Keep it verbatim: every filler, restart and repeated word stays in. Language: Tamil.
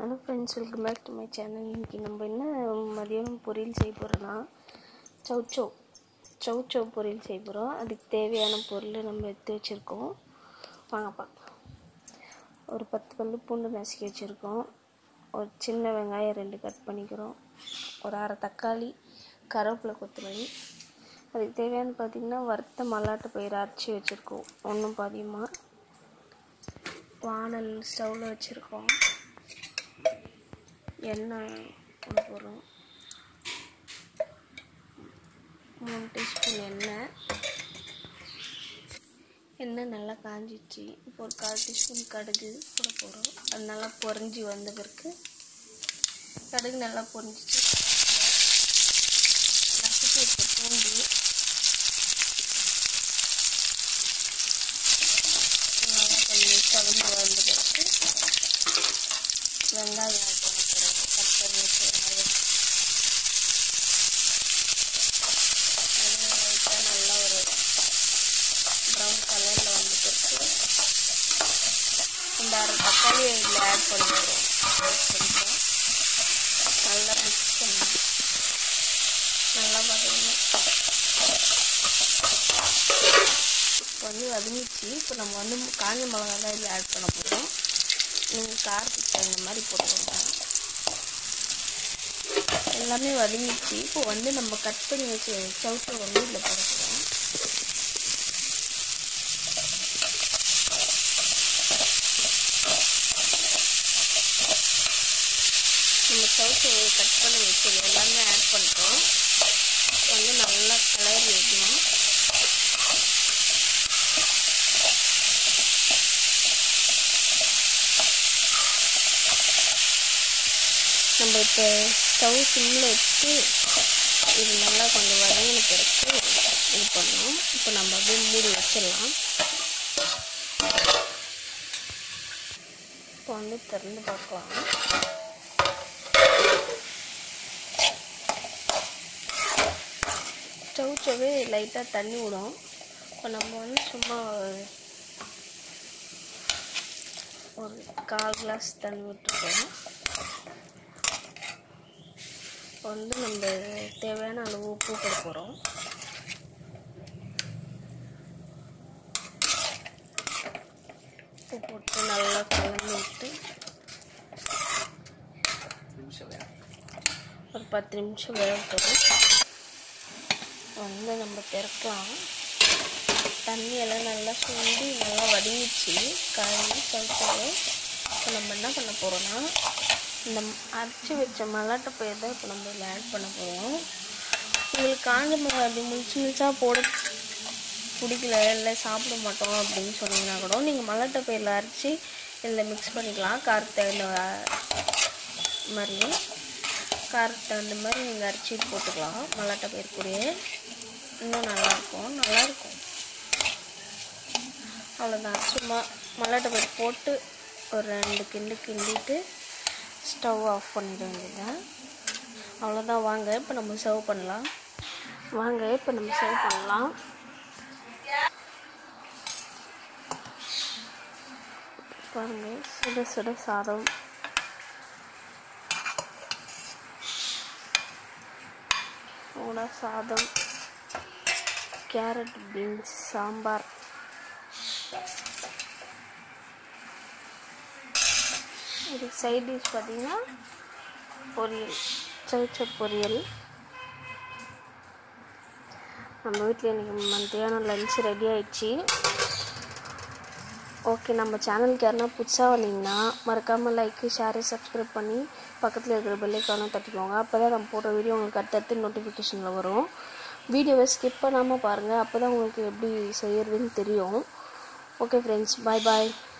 Hello friends, welcome back to my channel. இன்னைக்கு நம்ம என்ன மதியானம் பொரியல் செய்ய போறோம்னா சௌச்சௌ சௌச்சௌ பொரியல் செய்ய போறோம். அதுக்கு தேவையான பொருள் நம்ம எடுத்து வச்சிருக்கோம். வாங்க பார்க்கலாம். ஒரு பத்து பல்லு பூண்டு நசுக்கி வச்சிருக்கோம். ஒரு சின்ன வெங்காயம் ரெண்டு கட் பண்ணிக்கிறோம். ஒரு அரை தக்காளி, கருவேப்பிலை, கொத்தமல்லி. அதுக்கு தேவையான பார்த்தீங்கன்னா வறுத்த மல்லாட்டு பயிறு அரைச்சி வச்சிருக்கோம். ஒன்றும் பாதியமாக வானல் ஸ்டவ்வில் வச்சுருக்கோம். எண்ணெய் போட போகிறோம். மூணு டீஸ்பூன் எண்ணெய் எண்ணெய் நல்லா காஞ்சிச்சு. இப்போ ஒரு கால் டீஸ்பூன் கடுகு போட போகிறோம். அது நல்லா பொரிஞ்சு வந்த பிறகு கடுகு நல்லா பொரிஞ்சிச்சு. நசுக்கி வச்ச பூண்டு நல்லா கொஞ்சம் கலந்து வந்த பிறகு வெங்காயம் ஆட் பண்ண போகிறோம். கட் பண்ணி வச்ச வெங்காயம் அது லைட்டாக நல்லா ஒரு ப்ரௌன் கலரில் வந்து பிறகு இந்த அரை தக்காளி இதில் ஆட் பண்ண போகிறோம். கொஞ்சம் நல்லா மிக்ஸ் பண்ணி நல்லா பார்த்தீங்கன்னா இப்போ வந்து வதங்கிச்சு. இப்போ நம்ம வந்து காஞ்ச மிளகா தான் இதில் ஆட் பண்ண போகிறோம். நீங்கள் காரத்துக்கு தகுந்த மாதிரி போட்டுக்கோங்க. எல்லாமே வதங்கிச்சு. இப்போ வந்து நம்ம கட் பண்ணி வச்சு சௌச்சௌ வந்து இதில் போட்டுக்கிறோம். நம்ம சௌச்சௌ கட் பண்ணி வச்சது எல்லாமே ஆட் பண்ணிட்டோம். வந்து நல்லா கலரி வைக்கணும். நம்ம இப்போ ஸ்டவ் சிம்மில் வச்சு இது நல்லா கொஞ்சம் வதங்கின பிறகு இது பண்ணோம். இப்போ நம்ம அப்படியே மூடி வச்சிடலாம். இப்போ வந்து திறந்து பார்க்கலாம். சௌச்சௌவே லைட்டாக தண்ணி விடும். இப்போ நம்ம வந்து சும்மா ஒரு கால் கிளாஸ் தண்ணி விட்டுருக்கோம். இப்போ வந்து நம்ம தேவையான அளவு உப்பு போட போகிறோம். உப்பு போட்டு நல்லா கலந்து விட்டு ஒரு பத்து நிமிஷம் வேகட்டும். வந்து நம்ம திறக்கலாம். தண்ணியெல்லாம் நல்லா சுண்டி நல்லா வதங்கிச்சு காய் சௌச்சௌ. இப்போ நம்ம என்ன பண்ண போகிறோன்னா இந்த அரைச்சி வச்ச மல்லாட்டு பயிர் தான் இப்போ நம்ம இதில் ஆட் பண்ண போகிறோம். உங்களுக்கு காஞ்ச மிளகாய் அப்படி முழிச்சு முழிச்சா போட பிடிக்கல, இல்லை சாப்பிட மாட்டோம் அப்படின்னு சொன்னீங்கன்னா கூட நீங்கள் மல்லாட்டு பயிரில் அரைச்சி இதில் மிக்ஸ் பண்ணிக்கலாம். காரத்துக்கு தகுந்த மாதிரி காரத்துக்கு தகுந்த மாதிரி நீங்கள் அரைச்சிட்டு போட்டுக்கலாம். மல்லாட்டு பயிர் கூடயே இன்னும் நல்லாயிருக்கும் நல்லாயிருக்கும் அவ்வளோதான். சும்மா மல்லாட்டு பயிர் போட்டு ஒரு ரெண்டு கிண்டு கிண்டிட்டு ஸ்டவ் ஆஃப் பண்ணிட வேண்டியதான். அவ்வளோதான். வாங்க இப்போ நம்ம சர்வ் பண்ணலாம். வாங்க இப்போ நம்ம சர்வ் பண்ணலாம். பாருங்கள், சுட சுட சாதம், சூடா சாதம், கேரட் பீன்ஸ் சாம்பார், இதுக்கு சைட் டிஷ் பார்த்தீங்கன்னா பொரியல், சௌச்சௌ பொரியல். நம்ம வீட்டில் இன்றைக்கி மத்தியானம் லஞ்ச் ரெடி ஆயிடுச்சு. ஓகே, நம்ம சேனலுக்கு யாருன்னா புதுசாக வந்தீங்கன்னா மறக்காமல் லைக்கு, ஷேரு, சப்ஸ்கிரைப் பண்ணி பக்கத்தில் இருக்கிற பெல் ஐக்கானை தட்டிக்கோங்க. அப்போ தான் நம்ம போடுற வீடியோ உங்களுக்கு அடுத்தடுத்து நோட்டிஃபிகேஷனில் வரும். வீடியோவை ஸ்கிப் பண்ணாமல் பாருங்கள். அப்போ தான் உங்களுக்கு எப்படி செய்யறதுன்னு தெரியும். ஓகே ஃப்ரெண்ட்ஸ், பாய் பாய்.